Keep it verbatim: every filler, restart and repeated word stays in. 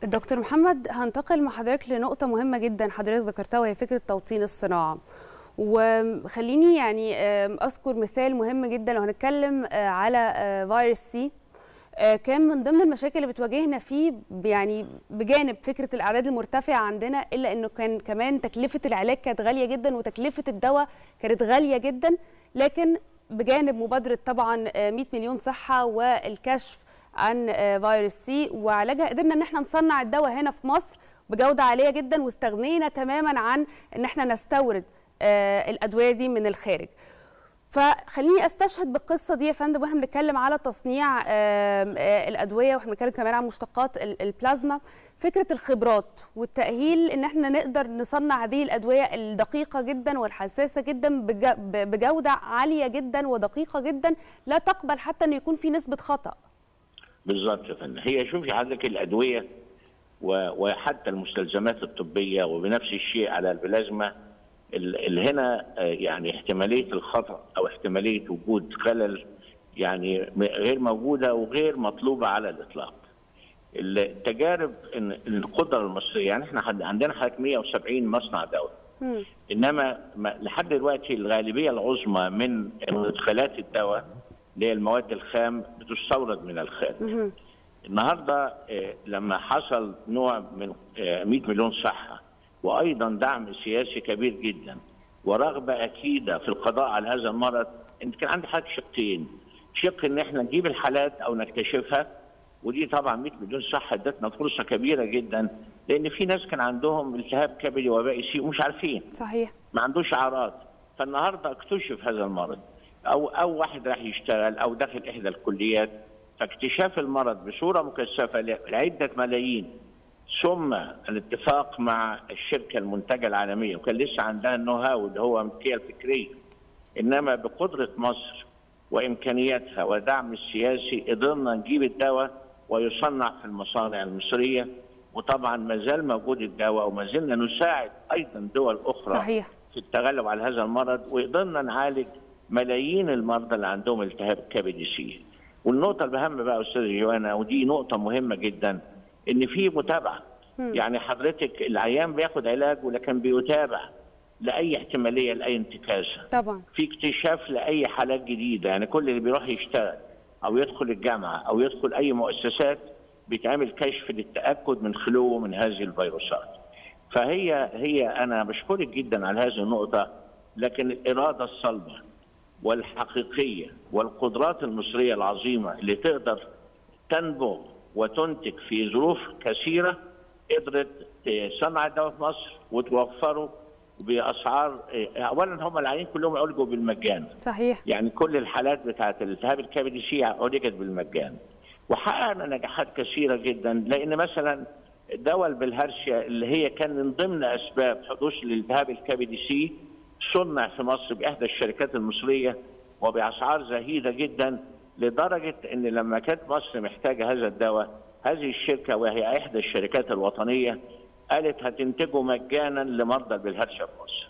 دكتور محمد، هنتقل مع حضرتك لنقطة مهمة جدا حضرتك ذكرتها، وهي فكرة توطين الصناعة. وخليني يعني أذكر مثال مهم جدا لو هنتكلم على فيروس سي. كان من ضمن المشاكل اللي بتواجهنا فيه يعني بجانب فكرة الأعداد المرتفعة عندنا، إلا إنه كان كمان تكلفة العلاج كانت غالية جدا وتكلفة الدواء كانت غالية جدا. لكن بجانب مبادرة طبعا مئة مليون صحة والكشف عن فيروس سي وعلاجها، قدرنا ان احنا نصنع الدواء هنا في مصر بجودة عالية جدا، واستغنينا تماما عن ان احنا نستورد الادوية دي من الخارج. فخليني استشهد بالقصة دي يا فندم واحنا بنتكلم على تصنيع الادوية، واحنا بنتكلم كمان عن مشتقات البلازما. فكرة الخبرات والتأهيل ان احنا نقدر نصنع هذه الادوية الدقيقة جدا والحساسة جدا بجودة عالية جدا ودقيقة جدا، لا تقبل حتى ان يكون في نسبة خطأ. بالظبط يا فندم. هي شوفي حضرتك الادويه وحتى المستلزمات الطبيه وبنفس الشيء على البلازما، اللي هنا يعني احتماليه الخطا او احتماليه وجود خلل يعني غير موجوده وغير مطلوبه على الاطلاق. التجارب ان القدره المصريه، يعني احنا عندنا حوالي مئة وسبعين مصنع دواء، انما لحد دلوقتي الغالبيه العظمى من مدخلات الدواء اللي هي المواد الخام بتستورد من الخارج. النهارده لما حصل نوع من مئة مليون صحه وايضا دعم سياسي كبير جدا ورغبه اكيده في القضاء على هذا المرض، انت كان عندي حاجه شقين، شق ان احنا نجيب الحالات او نكتشفها، ودي طبعا مئة مليون صحه ادتنا فرصه كبيره جدا، لان في ناس كان عندهم التهاب كبدي وبائي سي ومش عارفين، صحيح، ما عندوش اعراض، فالنهارده اكتشف هذا المرض، او او واحد راح يشتغل او داخل احدى الكليات، فاكتشاف المرض بصوره مكثفه لعده ملايين، ثم الاتفاق مع الشركه المنتجه العالميه، وكان لسه عندها النو هاو اللي هو الملكيه الفكريه، انما بقدره مصر وامكانياتها ودعم السياسي قدرنا نجيب الدواء ويصنع في المصانع المصريه، وطبعا ما زال موجود الدواء وما زلنا نساعد ايضا دول اخرى صحيح في التغلب على هذا المرض، وقدرنا نعالج ملايين المرضى اللي عندهم التهاب كبدي سي. والنقطه الاهم بقى استاذ جوانا، ودي نقطه مهمه جدا، ان في متابعه. م. يعني حضرتك العيان بياخد علاج ولكن بيتابع لاي احتماليه لاي انتكاسه. طبعا في اكتشاف لاي حالات جديده، يعني كل اللي بيروح يشتغل او يدخل الجامعه او يدخل اي مؤسسات بيتعمل كشف للتاكد من خلوه من هذه الفيروسات. فهي هي انا بشكرك جدا على هذه النقطه، لكن الاراده الصلبه والحقيقيه والقدرات المصريه العظيمه اللي تقدر تنبغ وتنتج في ظروف كثيره، قدرت تصنع الدواء في مصر وتوفره باسعار. اولا هم العيانين كلهم عالجوا بالمجان. صحيح. يعني كل الحالات بتاعه الالتهاب الكبدي سي عالجت بالمجان. وحققنا نجاحات كثيره جدا، لان مثلا دواء البلهارسيا اللي هي كان من ضمن اسباب حدوث الالتهاب الكبدي سي صنع في مصر باحدى الشركات المصريه وباسعار زهيده جدا، لدرجه ان لما كانت مصر محتاجه هذا الدواء، هذه الشركه وهي احدى الشركات الوطنيه قالت هتنتجه مجانا لمرضى البلهارسيا في مصر.